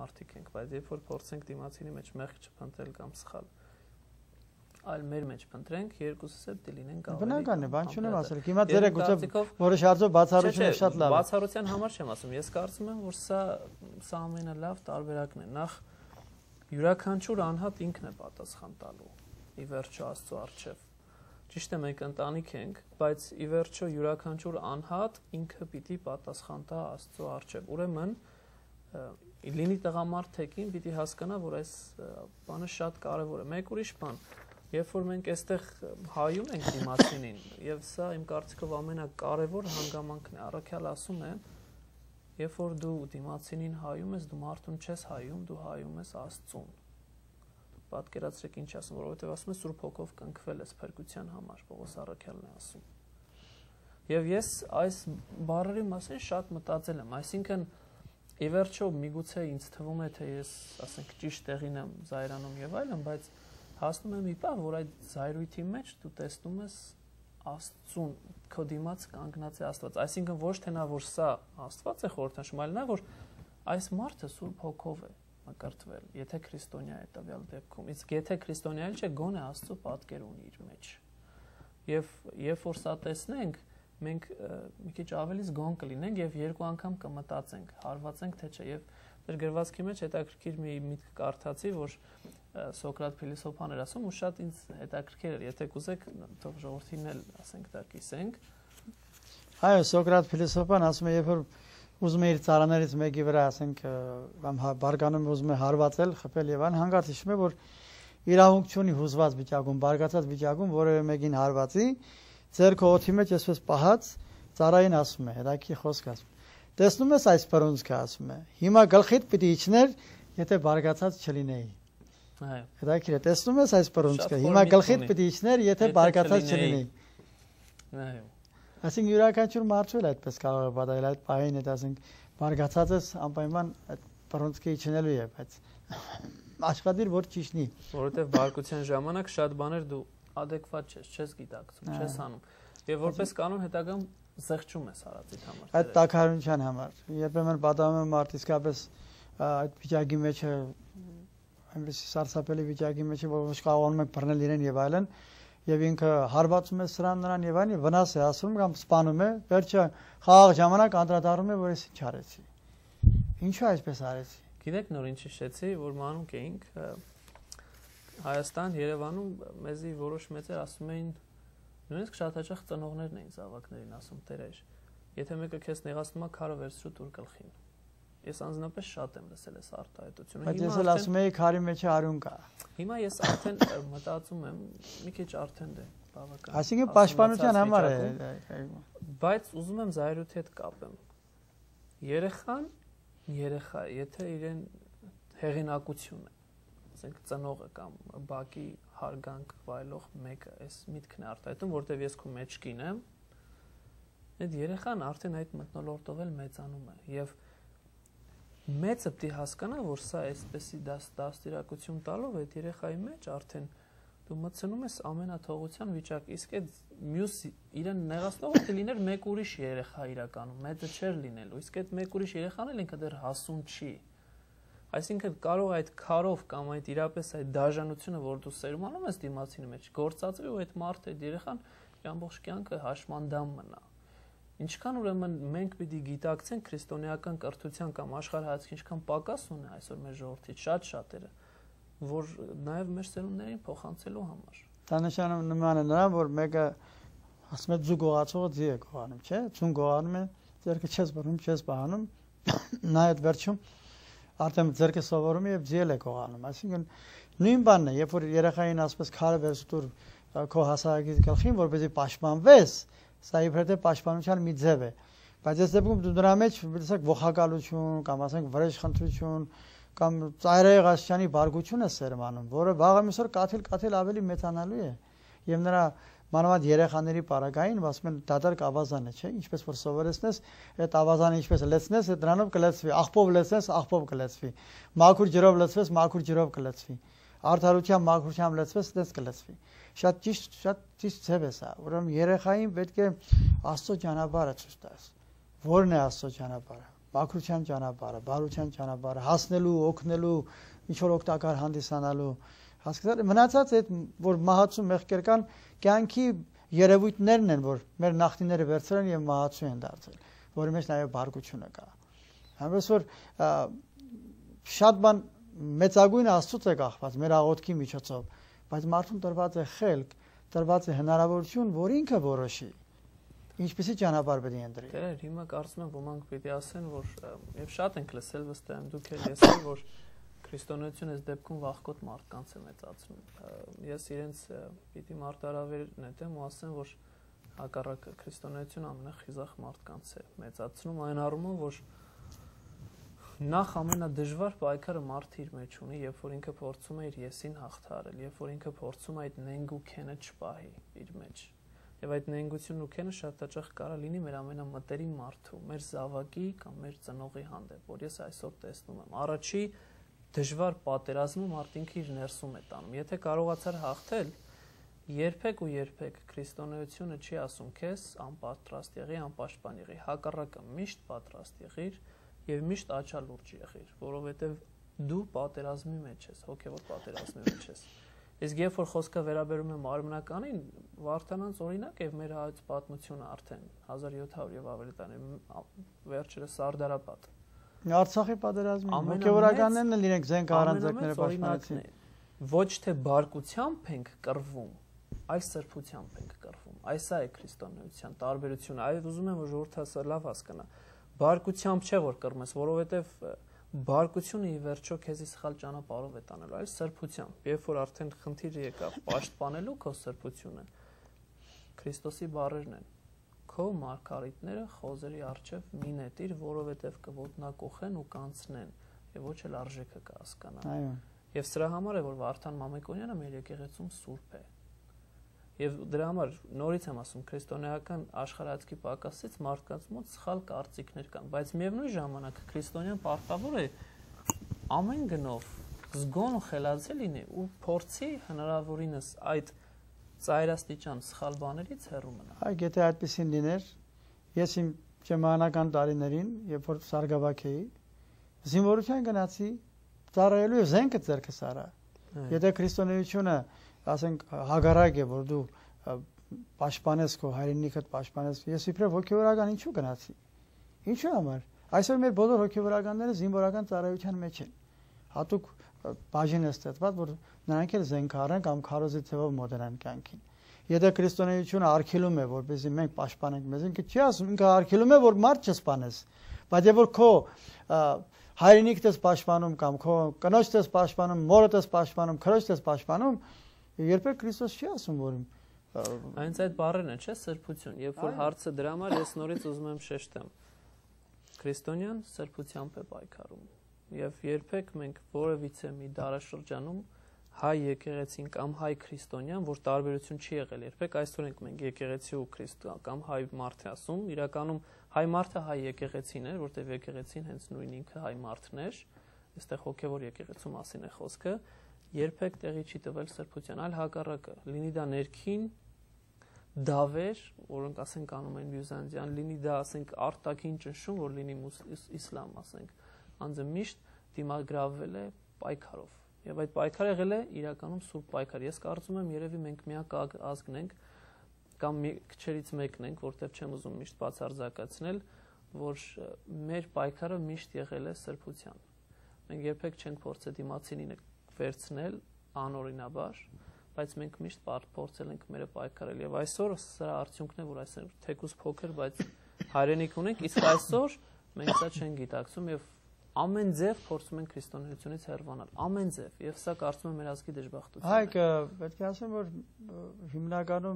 մարդիկ ենք, բայց երբ որ փորձենք դիմացինի մեջ մեղք չփնտրել կամ սխալ, այլ մեր մեջ փնտրենք, երկուսս էլ դիլինեն գավելի։ Բնական է, բան չունեմ ասել։ Հիմա դերը գուցե որոշ հարցով բացառությունը շատ լավ է։ Բացառության համար չեմ ասում, ես կարծում եմ, որ սա ամենալավ տարբերակն է։ Նախ յուրաքանչյուր անհատ ինքն է պատասխան տալու։ Ի վերջո Աստծո առջև։ Ճիշտ է, մենք ընտանիք ենք, բայց ի վերջո յուրաքանչյուր անհատ ինքը պիտի պատասխան տա Աստծո առջև։ Ուրեմն լինի տղամարդ թե կին պիտի հասկանա, որ այս բանը շատ կարևոր է։ Մեկ ուրիշ բան, երբ որ մենք այստեղ հայում ենք դիմացինին, եւ սա իմ կարծիքով ամենակարևոր հանգամանքն է։ Առաքյալ ասում է, երբ որ դու դիմացինին հայում ես, դու մարդուն չես հայում, դու հայում ես Աստծուն։ Պատկերացրեք ինչ ասում, որովհետև ասում է Սուրբ Հոգով կնքվել ես փրկության համար, Պողոս առաքյալն է ասում։ Եվ ես այս բառերի մասին շատ մտածել եմ, այսինքն ի վերջո միգուցե ինձ թվում է, թե ես, ասենք, ճիշտ տեղին եմ զայրանում եւ այլն, բայց հասնում եմ մի պահ, որ այդ զայրույթի մեջ դու տեսնում ես Աստծուն, քո դիմաց կանգնած է Աստված, այսինքն ոչ թե նա որ սա Աստված է խորհրդանշում, այլ նա որ այս մարդը Սուրբ Հոգով է մկրտվել, եթե քրիստոնյա է տվյալ դեպքում, իսկ եթե քրիստոնյա չէ, գոնե Աստծո պատկեր ունի իր մեջ։ Եվ երբ որ սա տեսնենք, մենք մի քիչ ավելի զգոն կլինենք եւ երկու անգամ կմտածենք, հարվածենք թե չէ։ Եվ դեր գրվածքի մեջ հետաքրքիր մի միտք կարդացի, որ Սոկրատ փիլիսոփան էր ասում, ու շատ ինձ հետաքրքիր էր, եթե կուզեք, թող ժողովրդին էլ ասենք դա կիսենք։ Այո, Սոկրատ փիլիսոփան ասում է, երբ որ ուզում է իր ծառաներից մեկի վրա, ասենք, կամ բարգանում ուզում է հարվածել, խփել եւ այն, հանկարծ հիշում է, որ իրավունք չունի հուզված վիճակում, բարգացած վիճակում որևէ մեկին հարվածի, ձեռքը օդի մեջ այսպես պահած, ծառային ասում է, հետաքրքիր խոսք ասում։ Տեսնում ես այս բռունցքը, ասում է, հիմա գլխիդ պիտի իջներ, եթե բարգացած չլինեի։ Այո։ Հետաքրքիր է, տեսնում ես այս բռունցքը, հիմա գլխիդ պիտի իջներ, եթե բարգացած չլինեի։ Այո։ Այսինքն յուրաքանչյուր մարդու էլ այդպես կարող է պատահել, այդ պահին հետ ասենք բարգացած ես անպայման այդ բռունցքը իջնելու է, բայց աշխատիր որ ճիշտնի, որովհետև բարկության ժամանակ շատ բաներ դու adekvat չես գիտակցում, չես անում, եւ որպես կանոն հետագայում զղջում ես արածիդ համար։ Այդ տաքարյունության համար, երբեմն պատահում է մարդ իսկապես այդ վիճակի մեջ է, այնպես սարսափելի վիճակի մեջ է, որ ոչ կարողանում եք բռնել իրեն եւ այլն, եւ ինքը հարվածում է սրան նրան եւ այլն, վնաս է ասում կամ սպանում է, վերջը խաղաղ ժամանակ անդրադառնում է, որ ես ինչ արեցի։ Ինչու այսպես արեցի։ Գիտեք նոր ինչ հիշեցի, որ մանուկ էինք Հայաստան, Երևանում, մեզի որոշ մեծեր ասում էին, նույնիսկ շատ հաճախ ծնողներն էին զավակներին ասում, տերեր, եթե մեկը քեզ նեղացնում է, քարը վերցրու տուր գլխին։ Ես անձնապես շատ եմ լսել այս արտահայտությունը։ Բայց ես էլ ասում եի քարի մեջ արյուն կա։ Հիմա ես արդեն մտածում եմ, մի քիչ արդեն դե բավական։ Այսինքն պաշտպանության համար է։ Բայց ուզում եմ զայրույթի հետ կապեմ։ Երեխան, եթե իրեն հեղինակություն է, ասենք ծնողը կամ բակի հարգանք վայելող մեկը, այս միտքն է արտահայտում, որտեվ ես քո մեջքին եմ, այդ երեխան արդեն այդ մթնոլորտով էլ մեծանում է եւ մեծը պիտի հասկանա, որ սա այսպեսի դաստիարակություն տալով այդ երեխայի մեջ արդեն դու մտցնում ես ամենաթողության վիճակ, իսկ այդ մյուս իրեն նեղացնողը կլիներ մեկ ուրիշ երեխա իրականում, մեծը չէր լինելու, իսկ այդ մեկ ուրիշ երեխան էլ ինքը դեռ հասուն չի։ Այսինքն կարող այդ քարով կամ այդ իրապես այդ դաժանությունը, որ դու սերմանում ես դիմացինի մեջ, գործածվի ու այդ մարդը, այդ երեխան իր ամբողջ կյանքը հաշմանդամ մնա։ Ինչքան ուրեմն մենք պիտի գիտակցենք քրիստոնեական կրթության կամ աշխարհայացքի ինչքան պակաս ունի այսօր մեր ժողովրդից շատ-շատերը, որ նաև մեր սերունդներին փոխանցելու համար։ Դա նշանակում է նրան, որ մեկը ասում է ձու գողացողը ձի է գողանում, չէ՞, ձուն գողանում է, ձեռքը չես բռնում, չես բահանում, նա այդ վերջում արդեն ձեռքը սովորում է եւ ձի է գողանում։ Այսինքն նույն բանն է, երբ որ երեխային ասպես քարը վերցուր քո հասարակից գլխին, որպեսզի պաշտպանվես, սա իբրև պաշտպանության մի ձև է, բայց այս դեպքում դու դրա մեջ ասենք ողակալություն կամ ասենք վրեժխնդրություն կամ ծայրահեղաշրջանի բարգություն է սերմանում, որը վաղը միսօր կաթիլ ավելի մեծանալու է եւ նրա մանավանդ երեխաների պարագային ասում են դատարկ ավազան է, չէ՞, ինչպես որ սովորեցնես, այդ ավազանը ինչպես լցնես, այդ դրանով կլցվի, աղբով լցնես, աղբով կլցվի, մաքուր ջրով լցվես, մաքուր ջրով կլցվի, արդարությամբ մաքրությամբ լցվես, դες կլցվի։ Շատ ճիշտ ձև է սա, ուրեմն երեխային պետք է Աստծո ճանապարհը ցույց տաս։ Որն է Աստծո ճանապարհը։ մաքրության ճանապարհը, բարության ճանապարհը, հասնելու, օգնելու, ինչ որ օգտակար հանդիսանալու, հասկացա՞ր, մնացած այդ որ մահացու մեղքեր կան, կյանքի երևույթներն են, որ մեր նախնիները վերցրել են եւ մահացու են դարձել, որի մեջ նաեւ բարգությունը կա։ Համես որ շատ բան մեծագույն Աստծուց է կախված մեր աղոթքի միջոցով, բայց մարդուն տրված է խելք, տրված է հնարավորություն, որ ինքը որոշի ինչպեսի ճանապարհ պետք է ընտրի։ Դե հիմա կարծում եմ ոմանք պետք է ասեն, որ եւ շատ ենք լսել վստահ եմ դուք էլ լսել, որ քրիստոնեությունը այս դեպքում վախկոտ մարդկանց է մեծացնում։ Ես իրենց պիտի մարտահրավեր նետեմ ու ասեմ, որ հակառակը քրիստոնեությունը ամենախիզախ մարդկանց է մեծացնում այն առումով, որ նախ ամենադժվար պայքարը մարդը իր մեջ ունի, երբ որ ինքը փորձում է իր եսին հաղթահարել, երբ որ ինքը փորձում է այդ նենգ ու քենը չպահի իր մեջ։ Եվ այդ նենգությունն ու քենը շատ հաճախ կարա լինի մեր ամենամտերիմ մարդու, մեր զավակի կամ մեր ծնողի հանդեպ, որ ես այսօր տեսնում եմ։ Առաջի դժվար պատերազմը մարդը ինքը իր ներսում է տանում։ Եթե կարողացար հաղթել, երբեք ու երբեք քրիստոնեությունը չի ասում քեզ անպատրաստ եղի, անպաշտպան եղի, հակառակը միշտ պատրաստ եղիր եւ միշտ աչալուրջ եղիր, որովհետեւ դու պատերազմի մեջ ես, հոգեվոր պատերազմի մեջ ես։ Իսկ երբ որ խոսքը վերաբերում է մարմնականին, Վարդանանց օրինակ եւ մեր հայոց պատմությունը արդեն 1700 եւ ավելի տարի վերջերս Սարդարապատ։ Արցախի պատերազմի հոգեվորականներն են իրենք զենք առանձնակները պաշտպանեցին։ Ոչ թե բարկությամբ ենք կռվում, այլ սրբությամբ ենք կռվում։ Այս է քրիստոնեության տարբերությունը։ Այո, ուզում եմ որ ժողովուրդը սա լավ հասկանա։ Բարկությամբ չէ որ կռում ես, որովհետեւ բարկությունը ի վերջո քեզի սխալ ճանապարհով է տանելու, այլ սրբությամբ։ Երբ որ արդեն խնդիրը եկավ պաշտպանելու քո սրբությունը, Քրիստոսի բառերն են. քո մարգարիտները խոզերի առջև մի նետիր, որովհետև կոտնակոխեն ու կանցնեն, եւ ոչ էլ արժեքը կհասկանան։ Այո։ Եվ սրա համար է որ Վարդան Մամիկոնյանը մեր եկեղեցում սուրբ է։ Եվ դրա համար նորից եմ ասում, քրիստոնեական աշխարհացքի պակասից մարդկանց մոտ սխալ կարծիքներ կան, բայց միևնույն ժամանակ քրիստոնյան պարտավոր է ամեն գնով զգոն ու խելացի լինի ու փորձի հնարավորինս այդ ծայրաստիճան սխալ բաներից հեռու մնալ։ Այ եթե այդպեսին լիներ, ես իմ ճեմանական տարիներին, երբ որ Սարգսակ էի, զինվորության գնացի, ծառայելու եւ զենքը ձեռքս արա։ Եթե քրիստոնեությունը, ասենք, հագարակ է, որ դու պաշտպանես քո հայրենիքդ, պաշտպանես, ես իբրև հոգեվորական ինչու գնացի։ Ինչու համար։ Այսօր մեր բոլոր հոգեվորականները զինվորական ծառայության մեջ են։ Հատուկ բաժին է ստեղծված, որ նրանք էլ զենք առեն կամ քարոզի թվով մոտենան կյանքին։ Եթե քրիստոնեությունը արգելում է, որպեսզի մենք պաշտպանենք մեզ, ինքը չի ասում, ինքը արգելում է, որ մարդ չսպանես։ Բայց երբ որ քո հայրենիքդ ես պաշտպանում կամ քո կնոջդ ես պաշտպանում, մորդ ես պաշտպանում, քրոջդ ես պաշտպանում, երբեք Քրիստոս չի ասում, որ այնց այդ բառերն են, չէ՞, սրբություն։ Երբ որ հարցը դրա համար ես նորից ուզում եմ շեշտեմ։ Քրիստոնյան սրբությամբ է պայքարում։ Եվ երբեք մենք որևիցե մի դարաշրջանում հայ եկեղեցին կամ հայ քրիստոնյան, որ տարբերություն չի եղել երբեք, այսօր ենք մենք եկեղեցի ու քրիստոնյա կամ հայ մարդ ասում, իրականում հայ մարդը հայ եկեղեցին է, որտեղ եկեղեցին հենց նույն ինքը հայ մարդն էր, այստեղ հոգևոր եկեղեցու մասին է խոսքը, երբեք տեղի չի տվել սրբության, այլ հակառակը, լինի դա ներքին դավեր, որոնք ասենք անում են բյուզանդյան, լինի դա ասենք արտաքին ճնշում, որ լինի իսլամ, ասենք, անձը միշտ դիմագրավել է պայքարով։ Եվ այդ պայքարը եղել է իրականում սուրբ պայքար։ Ես կարծում եմ երևի մենք միակ ազգն ենք կամ քչերից մեկն ենք, որտեղ չեմ ուզում միշտ բացարձակացնել, որ մեր պայքարը միշտ եղել է սրբության։ Մենք երբեք չենք փորձել դիմացինին վերցնել անօրինաբար, բայց մենք միշտ փորձել ենք մեր պայքարել եւ այսօր սրա արդյունքն է, որ այսօր թեկուզ փոքր, բայց հայրենիք ունենք, իսկ այսօր մենք սա չենք գիտակցում եւ ամեն ձև փորձում են քրիստոնեությունից հեռանալ, ամեն ձև, եւ սա կարծում եմ մեր ազգի դժբախտությունն է։ Հայք պետք է ասեմ, որ հիմնականում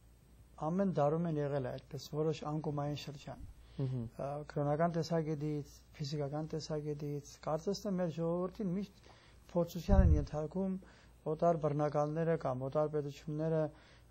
ամեն դարում են եղել այդպես որոշ անկումային շրջան։ Կրոնական տեսակետից, ֆիզիկական տեսակետից, կարծես թե մեր ժողովրդին միշտ փորձության են ենթարկում օտար բռնակալները կամ օտար պետությունները,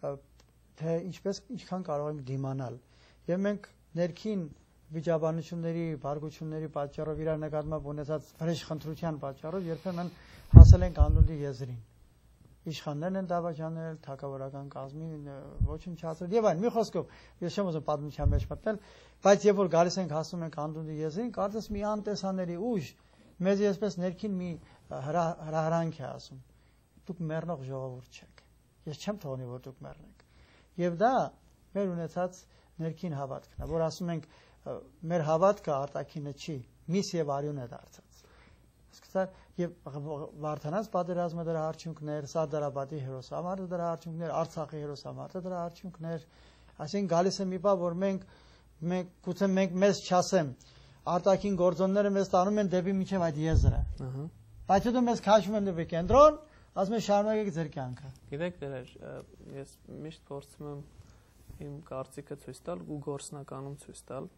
թե ինչքան կարող ենք դիմանալ։ Եվ մենք ներքին վիճաբանությունների, բարգությունների պատճառով իրար նկատմամբ ունեցած վրեժխնդրության պատճառով երբեմն հասել ենք անունդի եզրին։ իշխաններն են դավաճանել, թագավորական կազմին ոչնչացրել եւ այլն։ Մի խոսքով, ես չեմ ուզում պատմության մեջ մտնել, բայց երբ որ գալիս ենք հասնում ենք անդունդի եզրին, կարծես մի անտեսանելի ուժ մեզ այսպես ներքին մի հրահրանք է ասում։ Դուք մեռնող ժողովուրդ չեք։ Ես չեմ թողնի, որ դուք մեռնեք։ Եվ դա մեր ունեցած ներքին հավատքն է, որ ասում ենք մեր հավատքը արտաքինը չի, միս եւ արյուն է դարձած։ Եվ Վարդանանց պատերազմը դրա արդյունքներ, Սարդարապետի հերոսամարտը դրա արդյունքներ, Արցախի հերոսամարտը դրա արդյունքներ, այսինքն գալիս է մի բան, որ մենք գուցե մեզ չասեմ, արտաքին գործոնները մեզ տանում են դեպի միջև այդ եզրը։ Բայց հետո մեզ քաշում են դեպի կենտրոն, ասում են շարունակեք ձեր կյանքը։ Գիտեք, դերեր, ես միշտ փորձում եմ իմ կարծիքը ցույց տալ ու գործնականում ցույց տալ։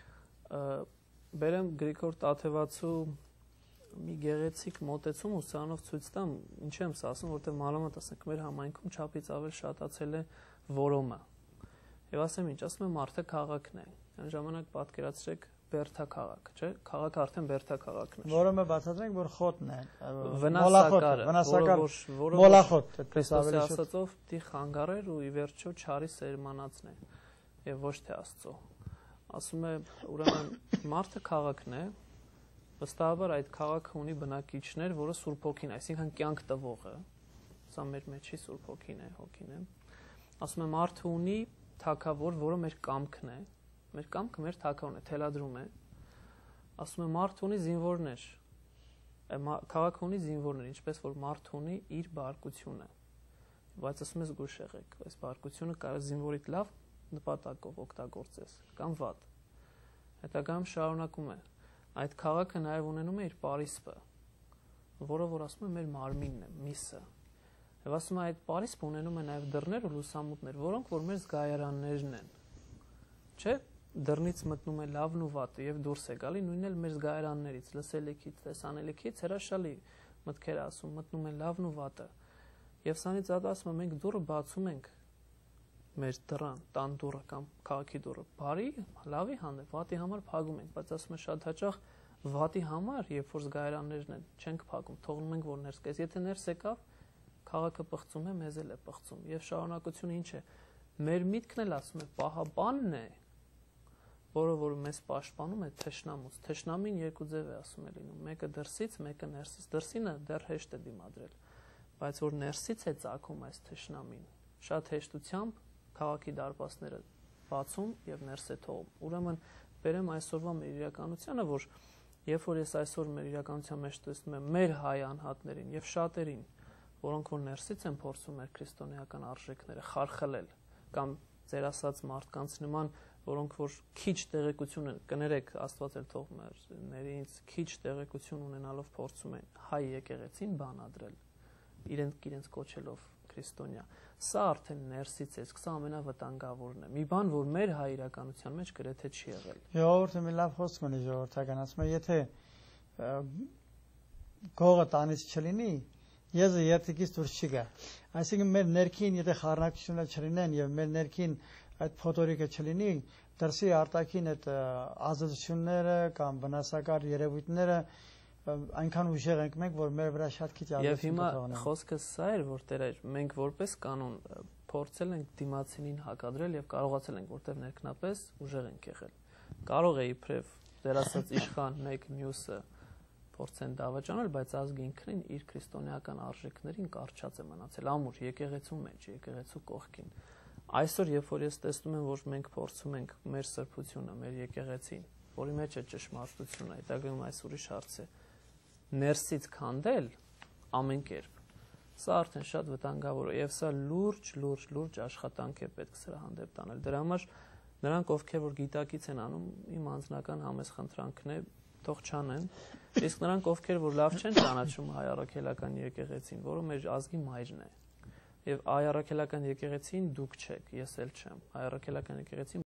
Բերեմ Գրիգոր Տաթևացու մի գեղեցիկ մոտեցում ու սրանով ցույց տամ, ինչ եմ ասում, որտեղ մանավանդ ասենք մեր համայնքում չափից ավել շատացել է որոմը։ Եվ ասեմ ինչ, ասում եմ մարդը քաղաքն է։ Այն ժամանակ պատկերացրեք Բերթա քաղաք, չէ՞։ Քաղաքը արդեն Բերթա քաղաքն է։ Որոմը բացատրենք, որ խոտն է։ Վնասակար, մոլախոտ, Քրիստոսի ասածով դի խանգարեր ու ի վերջո չարի սերմանածն է եւ ոչ թե Աստծո։ Ասում է, ուրեմն մարդը քաղաքն է, վստահաբար այդ քաղաքը ունի բնակիչներ, որը Սուրբ Հոգին է, այսինքն կյանք տվողը։ Սա մեր մեջի Սուրբ Հոգին է, հոգին է։ Ասում է մարդը ունի թագավոր, որը մեր կամքն է։ Մեր կամքը մեր թագավորն է, թելադրում է։ Ասում է մարդը ունի զինվորներ։ Քաղաքը ունի զինվորներ, ինչպես որ մարդը ունի իր բարկությունը։ Բայց ասում է զգույշ եղեք, այս բարկությունը կարող զինվորիդ լավ նպատակով օգտագործես կամ վատ։ Հետագայում շարունակում է։ Այդ քաղաքը նաև ունենում է իր պարիսպը, որը որ ասում է մեր մարմինն է, միսը։ Եվ ասում է այդ պարիսպը ունենում է նաև դռներ ու լուսամուտներ, որոնք որ մեր զգայարաններն են։ Չէ՞, դռնից մտնում է լավն ու վատը եւ դուրս է գալի, նույնն էլ մեր զգայարաններից, լսելիքից, տեսանելիքից հրաշալի մտքեր ասում, մտնում է լավն ու վատը։ Եվ սանից ադա ասում է մենք դուռը բացում ենք մեր դռան, տան դուռը կամ քաղաքի դուռը, բարի, լավի հանդեպ, վատի համար փակում ենք, բայց ասում է շատ հաճախ վատի համար, երբ որ զգայարաններն են, չենք փակում, թողնում ենք որ ներս կես, եթե ներս եկավ, քաղաքը պղծում է, մեզ էլ է պղծում, եւ շարունակությունը ինչ է։ Մեր միտքն էլ ասում է պահապանն է, որը որ մեզ պաշտպանում է թշնամուց։ Թշնամին երկու ձև է ասում է լինում, մեկը դրսից, մեկը ներսից։ Դրսինը դեռ հեշտ է դիմադրել, բայց որ ներսից է ծագում այս թշնամին, շատ հեշտությամբ քաղաքի դարպասները բացում եւ ներս է թողում։ Ուրեմն բերեմ այսօրվա մեր իրականությանը, որ երբ որ ես այսօր մեր իրականության մեջ տեսնում եմ մեր հայ անհատներին եւ շատերին, որոնք որ ներսից են փորձում մեր քրիստոնեական արժեքները խարխլել կամ ձեր ասած մարդկանց նման, որոնք որ քիչ տեղեկություն են, կներեք, Աստված էլ թող մերներից քիչ տեղեկություն ունենալով փորձում են հայ եկեղեցին բանադրել, իրենց կոչելով քրիստոնյա։ Սա արդեն ներսից է, սա ամենավտանգավորն է։ Մի բան, որ մեր հայ իրականության մեջ գրեթե չի եղել։ Ժողովուրդը մի լավ խոսք ունի ժողովրդական, ասում է, եթե գողը տանից չլինի, եզը երթիկից դուրս չի գա։ Այսինքն մեր ներքին, եթե խառնակությունները չլինեն եւ մեր ներքին այդ փոթորիկը չլինի, դրսի արտաքին այդ ազդեցությունները կամ վնասակար երևույթները այնքան ուժեղ ենք մենք, որ մեր վրա շատ քիչ ազդեցություն կթողնեն։ Եվ հիմա խոսքը սա էր, որ տերեր, մենք որպես կանոն փորձել ենք դիմացինին հակադրել եւ կարողացել ենք, որտեղ ներքնապես ուժեղ ենք եղել։ Կարող է իբրև դեր ասած իշխան մեկ մյուսը փորձեն դավաճանել, բայց ազգը ինքնին իր քրիստոնեական արժեքներին կարճած է մնացել ամուր եկեղեցու մեջ, եկեղեցու կողքին։ Այսօր երբ որ ես տեսնում եմ, որ մենք փորձում ենք մեր սրբությունը, մեր եկեղեցին, որի մեջ է ճշմարտությունը, հետագայում այս ուրիշ հարց է, ներսից քանդել ամեն կերպ, սա արդեն շատ վտանգավոր է եւ սա լուրջ աշխատանք է պետք սրա հանդեպ տանել։ Դրա համար նրանք ովքեր որ գիտակից են անում, իմ անձնական համեսխնդրանքն է, թող չանեն, իսկ նրանք ովքեր որ լավ չեն ճանաչում հայ առաքելական եկեղեցին, որը մեր ազգի մայրն է։ Եվ հայ առաքելական եկեղեցին դուք չեք, ես էլ չեմ։ Հայ առաքելական եկեղեցին